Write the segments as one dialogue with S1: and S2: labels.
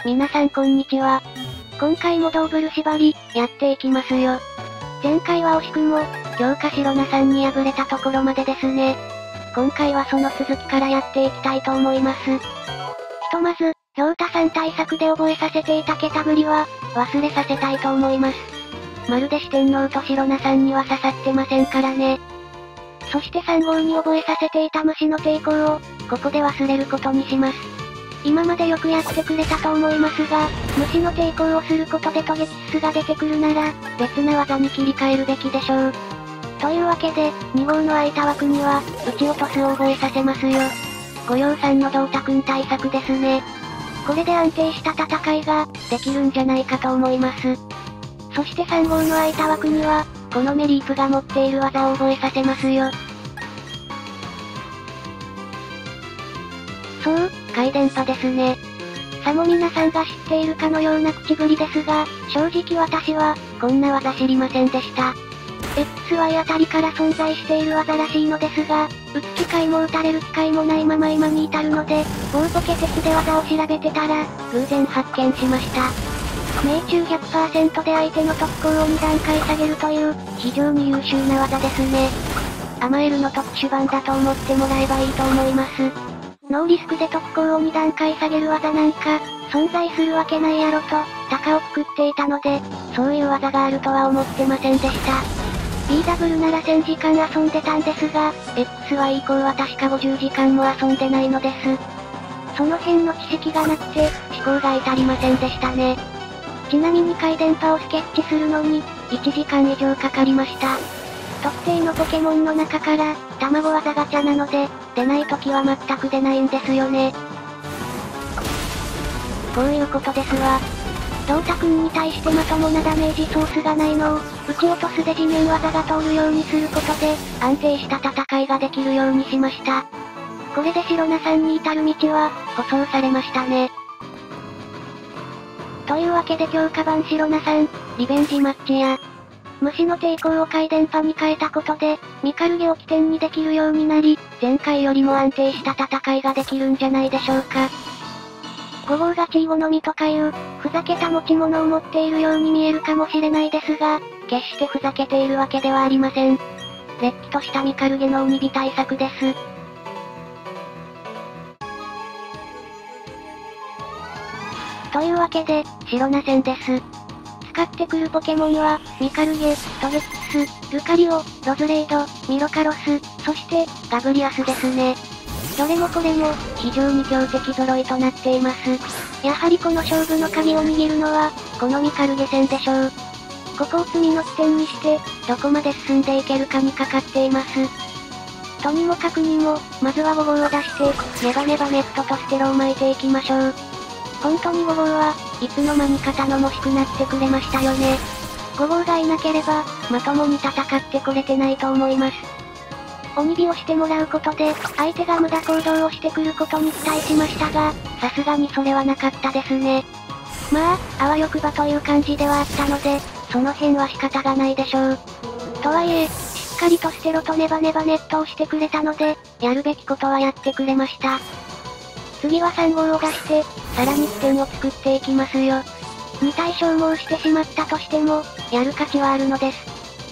S1: 皆さんこんにちは。今回もドーブル縛り、やっていきますよ。前回は惜しくも、強化シロナさんに敗れたところまでですね。今回はその続きからやっていきたいと思います。ひとまず、ひょうたさん対策で覚えさせていた桁振りは、忘れさせたいと思います。まるで四天王とシロナさんには刺さってませんからね。そして3号に覚えさせていた虫の抵抗を、ここで忘れることにします。今までよくやってくれたと思いますが、虫の抵抗をすることでトゲキスが出てくるなら、別な技に切り替えるべきでしょう。というわけで、2号の空いた枠には、撃ち落とすを覚えさせますよ。ご養さんのドータくん対策ですね。これで安定した戦いが、できるんじゃないかと思います。そして3号の空いた枠には、このメリープが持っている技を覚えさせますよ。そう、回電波ですね。さも皆さんが知っているかのような口ぶりですが、正直私は、こんな技知りませんでした。XY あたりから存在している技らしいのですが、撃つ機会も撃たれる機会もないまま今に至るので、某ポケテスで技を調べてたら、偶然発見しました。命中 100% で相手の特攻を2段階下げるという、非常に優秀な技ですね。アマエルの特殊版だと思ってもらえばいいと思います。ノーリスクで特攻を2段階下げる技なんか、存在するわけないやろと、高をくくっていたので、そういう技があるとは思ってませんでした。BW なら1000時間遊んでたんですが、XY 以降は確か50時間も遊んでないのです。その辺の知識がなくて、思考が至りませんでしたね。ちなみに回電波をスケッチするのに、1時間以上かかりました。特定のポケモンの中から、卵技ガチャなので、出ない時は全く出ないんですよね。こういうことですわ。ドータくんに対してまともなダメージソースがないのを、撃ち落とすで地面技が通るようにすることで、安定した戦いができるようにしました。これでシロナさんに至る道は、舗装されましたね。というわけで強化版シロナさん、リベンジマッチや、虫の抵抗を回電波に変えたことで、ミカルゲを起点にできるようになり、前回よりも安定した戦いができるんじゃないでしょうか。5号がチーゴのみとかいう、ふざけた持ち物を持っているように見えるかもしれないですが、決してふざけているわけではありません。れっきとしたミカルゲの鬼火対策です。というわけで、シロナ戦です。使ってくるポケモンは、ミカルゲ、トゲキス、ルカリオ、ロズレイド、ミロカロス、そして、ガブリアスですね。どれもこれも、非常に強敵揃いとなっています。やはりこの勝負の鍵を握るのは、このミカルゲ戦でしょう。ここを次の起点にして、どこまで進んでいけるかにかかっています。とにもかくにも、まずは5号を出して、ネバネバネットとステロを巻いていきましょう。本当に5号はいつの間にか頼もしくなってくれましたよね。5号がいなければ、まともに戦ってこれてないと思います。鬼火をしてもらうことで、相手が無駄行動をしてくることに期待しましたが、さすがにそれはなかったですね。まあ、あわよくばという感じではあったので、その辺は仕方がないでしょう。とはいえ、しっかりとステロとネバネバネットをしてくれたので、やるべきことはやってくれました。次は3号を出して、さらに起点を作っていきますよ。2体消耗してしまったとしても、やる価値はあるのです。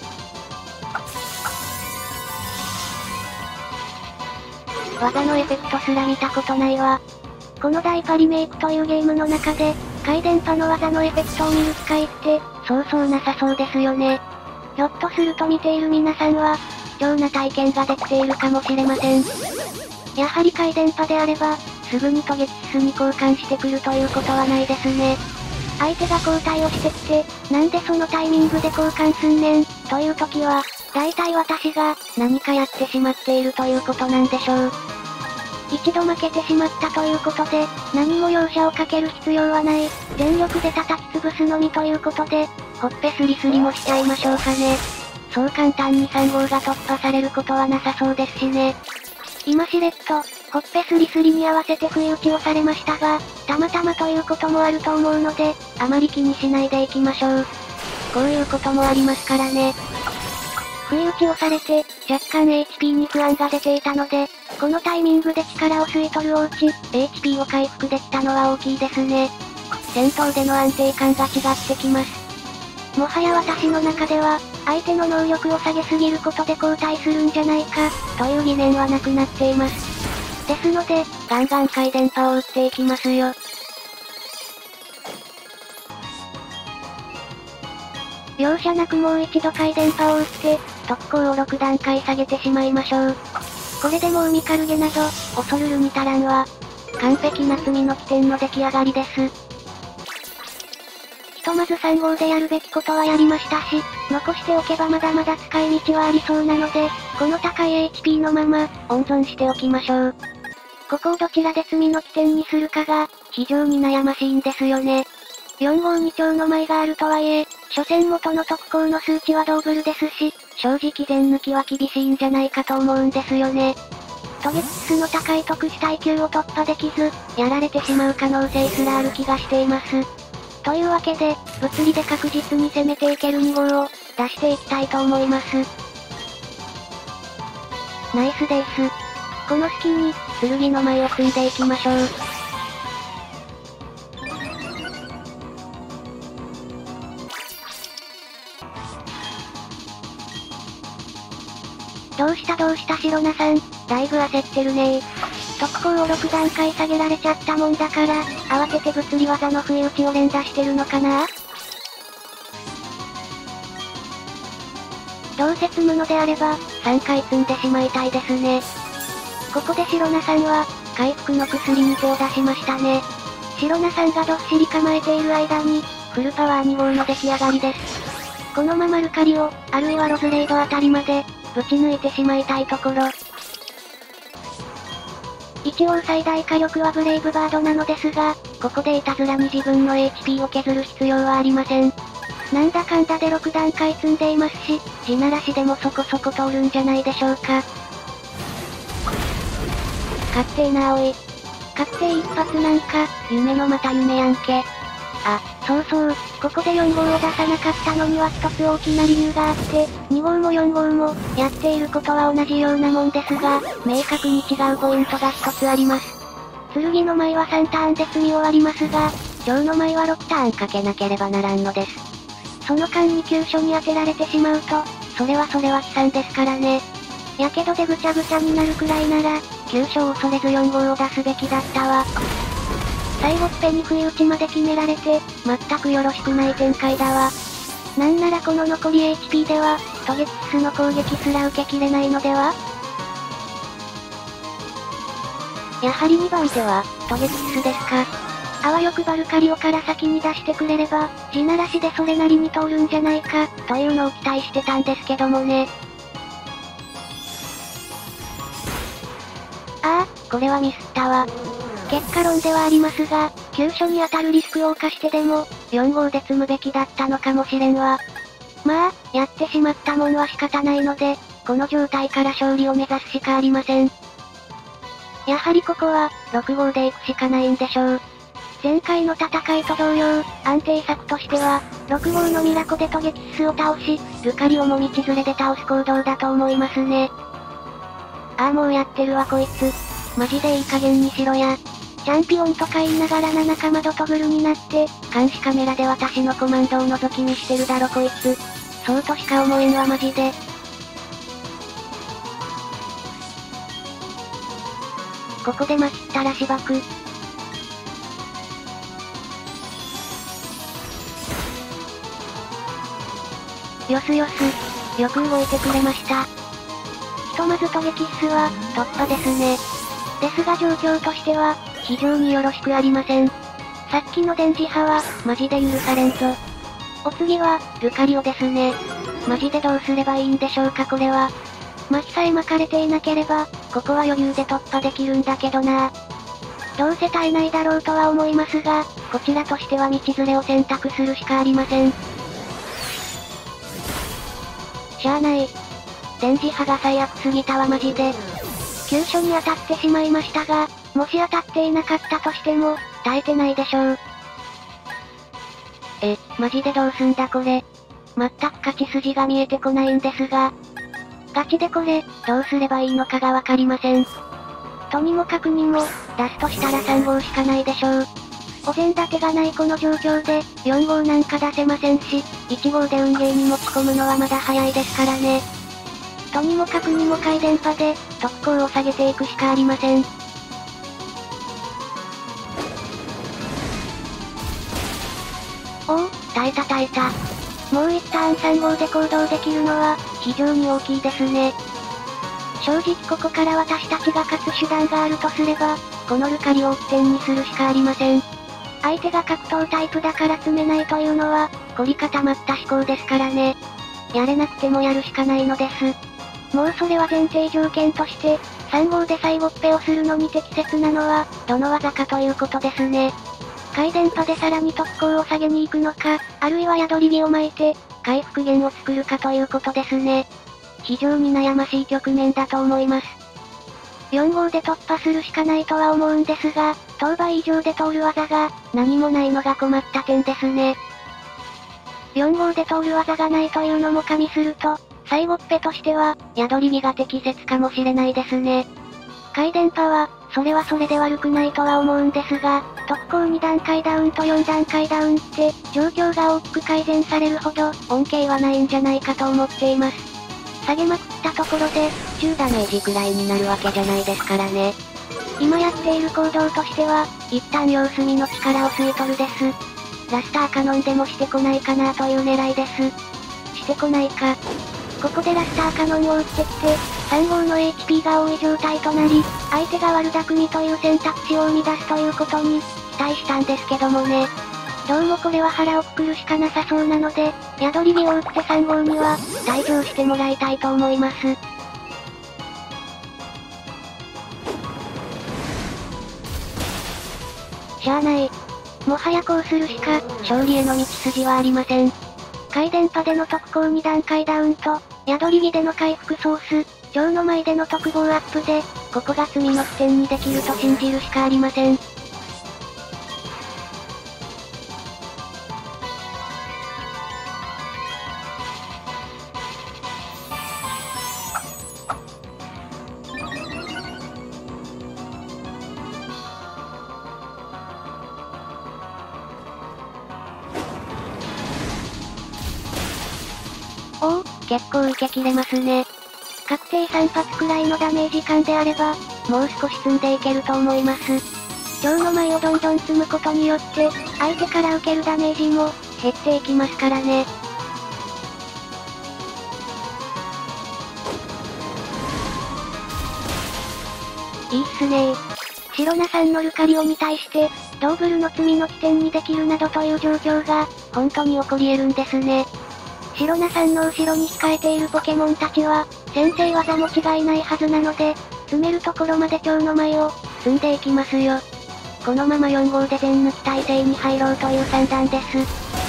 S1: 技のエフェクトすら見たことないわ。このダイパリメイクというゲームの中で、回電波の技のエフェクトを見る機会って、そうそうなさそうですよね。ひょっとすると見ている皆さんは、貴重な体験ができているかもしれません。やはり回電波であれば、すぐにトゲキスに交換してくるということはないですね。相手が交代をしてきて、なんでそのタイミングで交換すんねん、という時は、大体私が、何かやってしまっているということなんでしょう。一度負けてしまったということで、何も容赦をかける必要はない、全力で叩き潰すのみということで、ほっぺスリスリもしちゃいましょうかね。そう簡単に3号が突破されることはなさそうですしね。今しれっと、ほっぺスリスリに合わせて不意打ちをされましたが、たまたまということもあると思うので、あまり気にしないでいきましょう。こういうこともありますからね。不意打ちをされて、若干 HP に不安が出ていたので、このタイミングで力を吸い取るおうち、HP を回復できたのは大きいですね。 戦闘での安定感が違ってきます。もはや私の中では、相手の能力を下げすぎることで後退するんじゃないか、という疑念はなくなっています。ですので、ガンガン回電波を打っていきますよ。容赦なくもう一度回電波を打って、特攻を6段階下げてしまいましょう。これでもうミカルゲなど、恐るるに足らんわ。完璧な罪の起点の出来上がりです。ひとまず3号でやるべきことはやりましたし、残しておけばまだまだ使い道はありそうなので、この高い HP のまま、温存しておきましょう。ここをどちらで罪の起点にするかが、非常に悩ましいんですよね。4号2丁の舞があるとはいえ、所詮元の特攻の数値はドーブルですし、正直全抜きは厳しいんじゃないかと思うんですよね。トゲキスの高い特殊耐久を突破できず、やられてしまう可能性すらある気がしています。というわけで、物理で確実に攻めていける2号を、出していきたいと思います。ナイスです。この隙に、剣の舞を組んでいきましょう。どうしたシロナさん、だいぶ焦ってるねー。特攻を6段階下げられちゃったもんだから、慌てて物理技の不意打ちを連打してるのかな？どうせ積むのであれば、3回積んでしまいたいですね。ここでシロナさんは、回復の薬に手を出しましたね。シロナさんがどっしり構えている間に、フルパワー2号の出来上がりです。このままルカリを、あるいはロズレイドあたりまで、ぶち抜いてしまいたいところ。一応最大火力はブレイブバードなのですが、ここでいたずらに自分の HP を削る必要はありません。なんだかんだで6段階積んでいますし、地ならしでもそこそこ通るんじゃないでしょうか。勝ってーなおい。勝って一発なんか、夢のまた夢やんけ。あ、そうそう、ここで4号を出さなかったのには一つ大きな理由があって、2号も4号も、やっていることは同じようなもんですが、明確に違うポイントが一つあります。剣の舞は3ターンで積み終わりますが、蝶の舞は6ターンかけなければならんのです。その間に急所に当てられてしまうと、それは悲惨ですからね。やけどでぐちゃぐちゃになるくらいなら、急所を恐れず4号を出すべきだったわ。最後っぺに不意打ちまで決められて、全くよろしくない展開だわ。なんならこの残り HP では、トゲキスの攻撃すら受けきれないのでは？やはり2番手は、トゲキスですか。あわよくバルカリオから先に出してくれれば、地ならしでそれなりに通るんじゃないか、というのを期待してたんですけどもね。ああ、これはミスったわ。結果論ではありますが、急所に当たるリスクを冒してでも、4号で積むべきだったのかもしれんわ。まあ、やってしまったもんは仕方ないので、この状態から勝利を目指すしかありません。やはりここは、6号で行くしかないんでしょう。前回の戦いと同様、安定策としては、6号のミラコでトゲキスを倒し、ルカリオも道連れで倒す行動だと思いますね。ああもうやってるわこいつ。マジでいい加減にしろや。チャンピオンとか言いながら7カマドトグルになって、監視カメラで私のコマンドを覗き見してるだろこいつ。そうとしか思えんわマジで。ここで待ちったらしばく。よすよす。よく動いてくれました。ひとまずトゲキッスは、突破ですね。ですが状況としては、非常によろしくありません。さっきの電磁波は、マジで許されんぞ。お次は、ルカリオですね。マジでどうすればいいんでしょうかこれは。巻さえ巻かれていなければ、ここは余裕で突破できるんだけどな。どうせ耐えないだろうとは思いますが、こちらとしては道連れを選択するしかありません。しゃあない。電磁波が最悪すぎたわマジで。急所に当たってしまいましたが、もし当たっていなかったとしても、耐えてないでしょう。マジでどうすんだこれ。全く勝ち筋が見えてこないんですが。ガチでこれ、どうすればいいのかがわかりません。とにもかくにも、出すとしたら3号しかないでしょう。 お膳立てがないこの状況で、4号なんか出せませんし、1号で運ゲーに持ち込むのはまだ早いですからね。とにもかくにも回電波で、特攻を下げていくしかありません。おお、耐えた耐えた。もう1ターン3号で行動できるのは、非常に大きいですね。正直ここから私たちが勝つ手段があるとすれば、このルカリを1点にするしかありません。相手が格闘タイプだから詰めないというのは、凝り固まった思考ですからね。やれなくてもやるしかないのです。もうそれは前提条件として、3号で最後っぺをするのに適切なのは、どの技かということですね。回電波でさらに特攻を下げに行くのか、あるいは宿り木を巻いて、回復源を作るかということですね。非常に悩ましい局面だと思います。4号で突破するしかないとは思うんですが、当倍以上で通る技が、何もないのが困った点ですね。4号で通る技がないというのも加味すると、最後っぺとしては、宿り木が適切かもしれないですね。回電波は、それはそれで悪くないとは思うんですが、特攻2段階ダウンと4段階ダウンって、状況が大きく改善されるほど、恩恵はないんじゃないかと思っています。下げまくったところで、10ダメージくらいになるわけじゃないですからね。今やっている行動としては、一旦様子見の力を吸い取るです。ラスターカノンでもしてこないかなという狙いです。してこないか。ここでラスターカノンを打ってきて、3号の HP が多い状態となり、相手が悪巧みという選択肢を生み出すということに、期待したんですけどもね。どうもこれは腹をくくるしかなさそうなので、宿り木を打って3号には、退場してもらいたいと思います。しゃあない。もはやこうするしか、勝利への道筋はありません。回電波での特攻2段階ダウンと、宿り木での回復ソース、蝶の舞での特防アップで、ここが罪の起点にできると信じるしかありません。おお、結構受け切れますね。確定3発くらいのダメージ感であれば、もう少し積んでいけると思います。蝶の舞をどんどん積むことによって、相手から受けるダメージも、減っていきますからね。いいっすねー。白名さんのルカリオに対して、ドーブルの罪の起点にできるなどという状況が、本当に起こり得るんですね。白名さんの後ろに控えているポケモンたちは、先制技も違いないはずなので、詰めるところまで蝶の舞を、積んでいきますよ。このまま4号で全抜き体制に入ろうという算段です。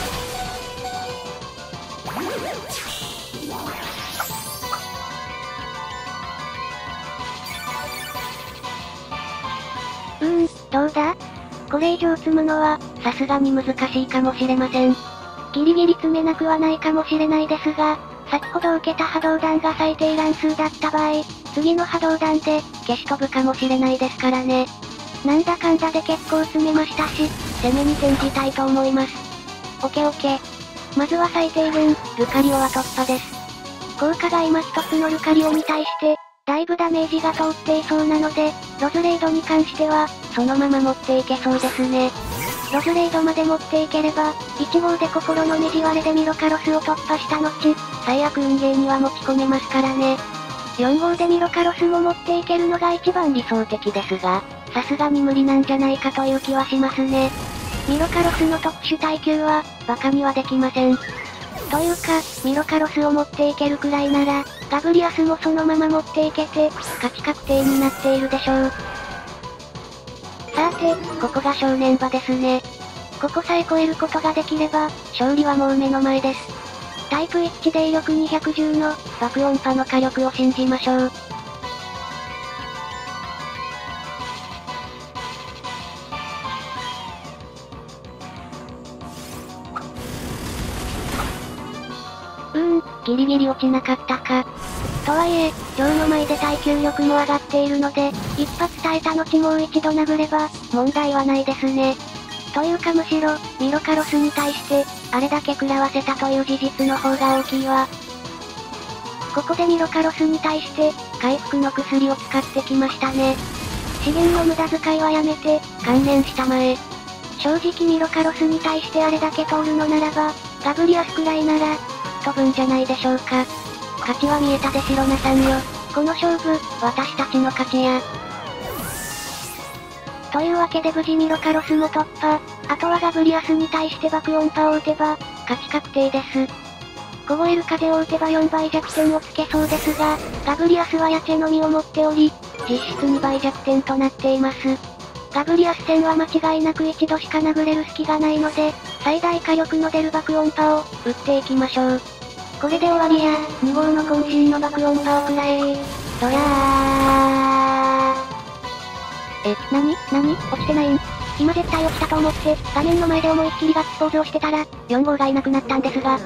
S1: どうだ？これ以上積むのは、さすがに難しいかもしれません。ギリギリ詰めなくはないかもしれないですが、先ほど受けた波動弾が最低乱数だった場合、次の波動弾で、消し飛ぶかもしれないですからね。なんだかんだで結構詰めましたし、攻めに転じたいと思います。オケオケ。まずは最低限、ルカリオは突破です。効果が今一つのルカリオに対して、だいぶダメージが通っていそうなので、ロズレイドに関しては、そのまま持っていけそうですね。ロズレイドまで持っていければ、1号で心のねじ割れでミロカロスを突破した後、最悪運ゲーには持ち込めますからね。4号でミロカロスも持っていけるのが一番理想的ですが、さすがに無理なんじゃないかという気はしますね。ミロカロスの特殊耐久は、バカにはできません。というか、ミロカロスを持っていけるくらいなら、ガブリアスもそのまま持っていけて、勝ち確定になっているでしょう。さて、ここが正念場ですね。ここさえ超えることができれば、勝利はもう目の前です。タイプ一致霊力210の、爆音波の火力を信じましょう。ギリギリ落ちなかったか。とはいえ、蝶の舞で耐久力も上がっているので、一発耐えた後もう一度殴れば、問題はないですね。 というかむしろ、ミロカロスに対して、あれだけ食らわせたという事実の方が大きいわ。ここでミロカロスに対して、回復の薬を使ってきましたね。資源の無駄遣いはやめて、観念したまえ。正直ミロカロスに対してあれだけ通るのならば、ガブリアスくらいなら、飛ぶんじゃないでしょうか。勝ちは見えたでシロナさんよ。この勝負、私たちの勝ちや。というわけで無事ミロカロスも突破。あとはガブリアスに対して爆音波を打てば、勝ち確定です。凍える風を打てば4倍弱点をつけそうですが、ガブリアスはヤチェの実を持っており、実質2倍弱点となっています。ガブリアス戦は間違いなく一度しか殴れる隙がないので、最大火力の出る爆音波を、打っていきましょう。これで終わりや、2号の渾身の爆音波をくらえ。そりゃー。なに落ちてないん？今絶対落ちたと思って、画面の前で思いっきりガッツポーズをしてたら、4号がいなくなったんですが。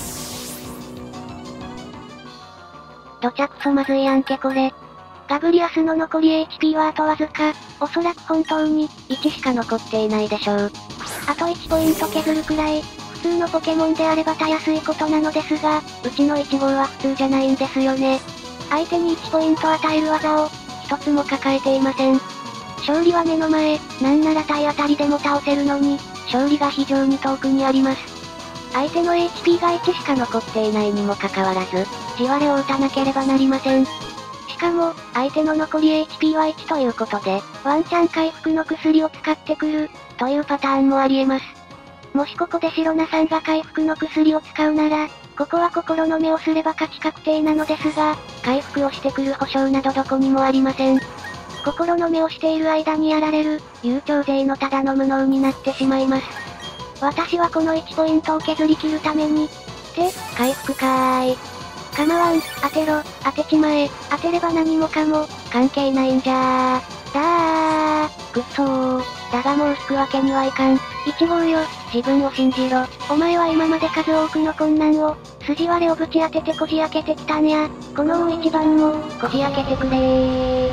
S1: どちゃくそまずいやんけこれ。ガブリアスの残り HP はあとわずか、おそらく本当に、1しか残っていないでしょう。あと1ポイント削るくらい、普通のポケモンであればたやすいことなのですが、うちの1号は普通じゃないんですよね。相手に1ポイント与える技を、一つも抱えていません。勝利は目の前、なんなら体当たりでも倒せるのに、勝利が非常に遠くにあります。相手の HP が1しか残っていないにもかかわらず、地割れを打たなければなりません。しかも、相手の残り HP は1ということで、ワンチャン回復の薬を使ってくる、というパターンもあり得ます。もしここでシロナさんが回復の薬を使うなら、ここは心の目をすれば勝ち確定なのですが、回復をしてくる保証などどこにもありません。心の目をしている間にやられる、悠長勢のただの無能になってしまいます。私はこの1ポイントを削り切るために、回復かーい。構わん、当てろ、当てちまえ、当てれば何もかも、関係ないんじゃー。くっそー。だがもう引くわけにはいかん。1号よ、自分を信じろ。お前は今まで数多くの困難を、筋割れをぶち当ててこじ開けてきたんや。この大一番も、こじ開けてくれー。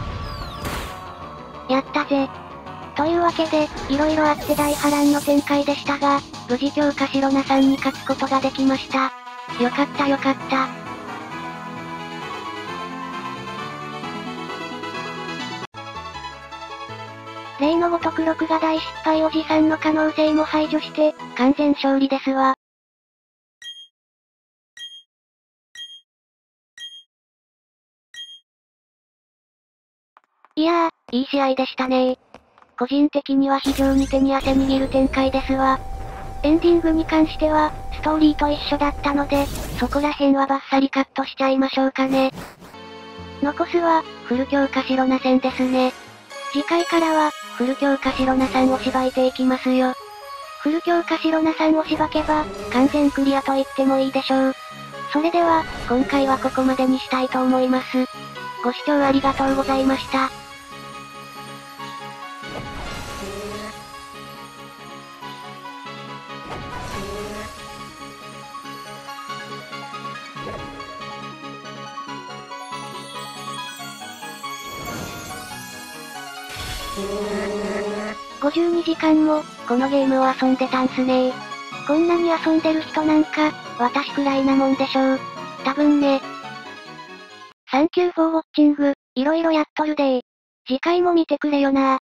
S1: やったぜ。というわけで、色々あって大波乱の展開でしたが、無事強化シロナさんに勝つことができました。よかったよかった。例のごとく録画大失敗おじさんの可能性も排除して、完全勝利ですわ。いやー、いい試合でしたねー。個人的には非常に手に汗握る展開ですわ。エンディングに関しては、ストーリーと一緒だったので、そこら辺はバッサリカットしちゃいましょうかね。残すは、フル強化シロナ戦ですね。次回からは、フル強化シロナさんをしばいていきますよ。フル強化シロナさんをしばけば、完全クリアと言ってもいいでしょう。それでは、今回はここまでにしたいと思います。ご視聴ありがとうございました。52時間も、このゲームを遊んでたんすねー。こんなに遊んでる人なんか、私くらいなもんでしょう。多分ね。サンキューフォーウォッチング、色々やっとるでー。次回も見てくれよなー。